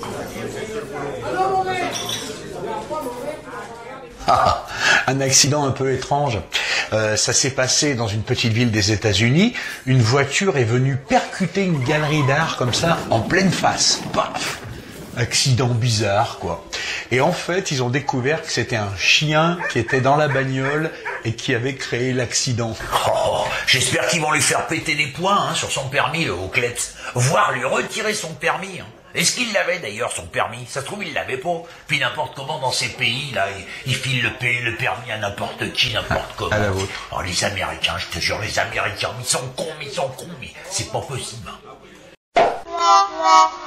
Ah, un accident un peu étrange. Ça s'est passé dans une petite ville des États-Unis. Une voiture est venue percuter une galerie d'art comme ça, en pleine face. Paf! Accident bizarre, quoi. Et en fait, ils ont découvert que c'était un chien qui était dans la bagnole et qui avait créé l'accident. Oh, j'espère qu'ils vont lui faire péter des points sur son permis, le Auclets. Voire lui retirer son permis. Est-ce qu'il l'avait d'ailleurs, son permis? Ça se trouve, il l'avait pas. Puis n'importe comment, dans ces pays, là, ils filent le permis à n'importe qui, n'importe comment. À la vôtre. Oh, les Américains, je te jure, les Américains, ils sont cons, mais c'est pas possible.